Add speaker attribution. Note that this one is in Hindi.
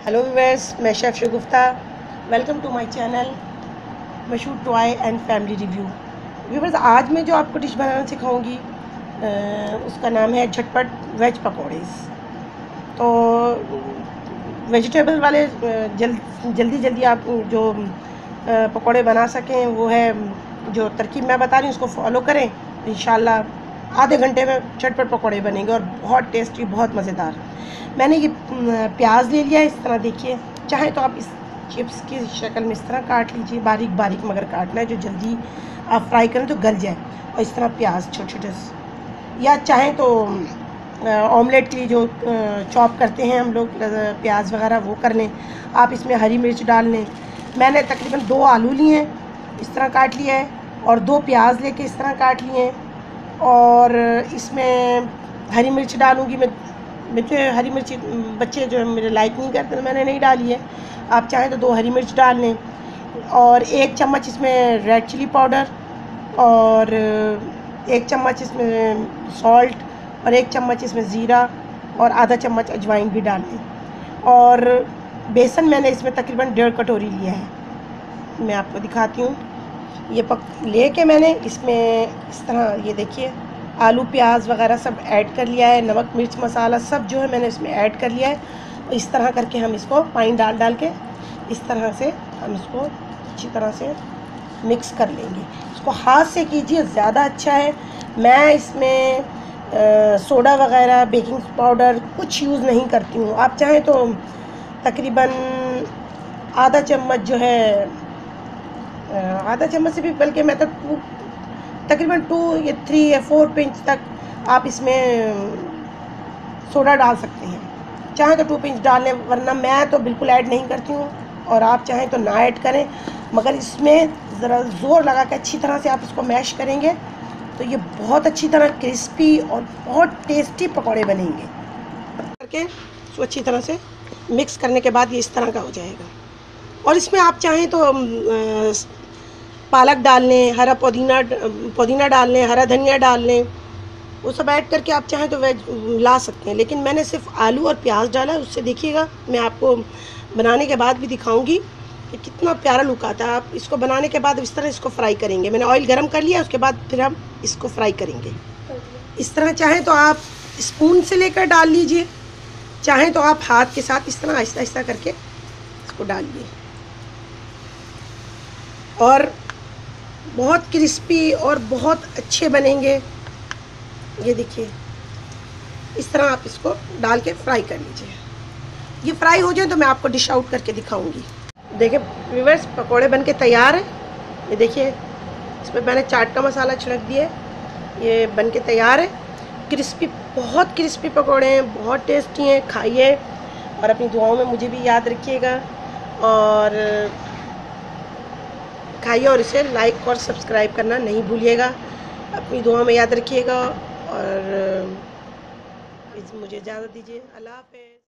Speaker 1: हेलो व्यूअर्स, मैं chef Shagufta. Welcome to my channel मशहूर toy and family review. Viewers, आज मैं जो आपको डिश बनाना सिखाऊंगी उसका नाम है झटपट वेज पकौड़ेज़। तो वेजिटेबल वाले जल्दी आप जो पकौड़े बना सकें वो है, जो तरकीब मैं बता रही हूँ उसको फॉलो करें, इंशाल्लाह आधे घंटे में झटपट पकौड़े बनेंगे और बहुत टेस्टी, बहुत मज़ेदार। मैंने ये प्याज ले लिया है, इस तरह देखिए। चाहे तो आप इस चिप्स की शक्ल में इस तरह काट लीजिए, बारीक बारीक मगर काटना है जो जल्दी आप फ्राई करें तो गल जाए। और इस तरह प्याज छोटे छोटे, या चाहें तो ऑमलेट के लिए जो चॉप करते हैं हम लोग प्याज वगैरह, वो कर लें। आप इसमें हरी मिर्च डाल लें। मैंने तकरीबन 2 आलू लिए हैं, इस तरह काट लिया है, और 2 प्याज लेके इस तरह काट लिए हैं। और इसमें हरी मिर्च डालूँगी मैं। मुझे हरी मिर्च बच्चे जो है मेरे लाइक नहीं करते, तो मैंने नहीं डाली है। आप चाहें तो 2 हरी मिर्च डाल लें। और 1 चम्मच इसमें रेड चिली पाउडर, और 1 चम्मच इसमें सॉल्ट, और 1 चम्मच इसमें ज़ीरा, और आधा चम्मच अजवाइन भी डाल लें। और बेसन मैंने इसमें तकरीबन 1.5 कटोरी लिया है। मैं आपको दिखाती हूँ। ये लेके मैंने इसमें इस तरह, ये देखिए, आलू प्याज वगैरह सब ऐड कर लिया है। नमक मिर्च मसाला सब जो है मैंने इसमें ऐड कर लिया है। इस तरह करके हम इसको पानी डाल के इस तरह से हम इसको अच्छी तरह से मिक्स कर लेंगे। इसको हाथ से कीजिए, ज़्यादा अच्छा है। मैं इसमें सोडा वगैरह, बेकिंग पाउडर कुछ यूज़ नहीं करती हूँ। आप चाहें तो तकरीबन आधा चम्मच जो है, आधा चम्मच से भी, बल्कि मैं तो तकरीबन 2 या 3 या 4 पिंच तक आप इसमें सोडा डाल सकते हैं। चाहें तो 2 पिंच डाल लें, वरना मैं तो बिल्कुल ऐड नहीं करती हूँ, और आप चाहें तो ना ऐड करें। मगर इसमें ज़रा ज़ोर लगा के अच्छी तरह से आप इसको मैश करेंगे तो ये बहुत अच्छी तरह क्रिस्पी और बहुत टेस्टी पकौड़े बनेंगे। करके इसको अच्छी तरह से मिक्स करने के बाद ये इस तरह का हो जाएगा। और इसमें आप चाहें तो पालक डाल लें, हरा पुदीना डाल लें, हरा धनिया डाल लें, वो सब ऐड करके आप चाहें तो वेज ला सकते हैं। लेकिन मैंने सिर्फ आलू और प्याज डाला है। उससे देखिएगा, मैं आपको बनाने के बाद भी दिखाऊंगी कि कितना प्यारा लुक आता है। आप इसको बनाने के बाद इस तरह इसको फ्राई करेंगे। मैंने ऑयल गरम कर लिया, उसके बाद फिर हम इसको फ्राई करेंगे। इस तरह चाहें तो आप स्पून से लेकर डाल लीजिए, चाहें तो आप हाथ के साथ इस तरह आहिस्ता आहिस्ता करके इसको डालिए। और बहुत क्रिस्पी और बहुत अच्छे बनेंगे। ये देखिए, इस तरह आप इसको डाल के फ्राई कर लीजिए। ये फ्राई हो जाए तो मैं आपको डिश आउट करके दिखाऊंगी। देखिए व्यूअर्स, पकोड़े बनके तैयार हैं। ये देखिए, इसमें मैंने चाट का मसाला छिड़क दिया। ये बनके तैयार है। क्रिस्पी, बहुत क्रिस्पी पकोड़े हैं, बहुत टेस्टी हैं। खाइए और अपनी दुआओं में मुझे भी याद रखिएगा, और खाइए और इसे लाइक और सब्सक्राइब करना नहीं भूलिएगा। अपनी दुआ में याद रखिएगा, और मुझे इजाज़त दीजिए। अल्लाह हाफ़िज़।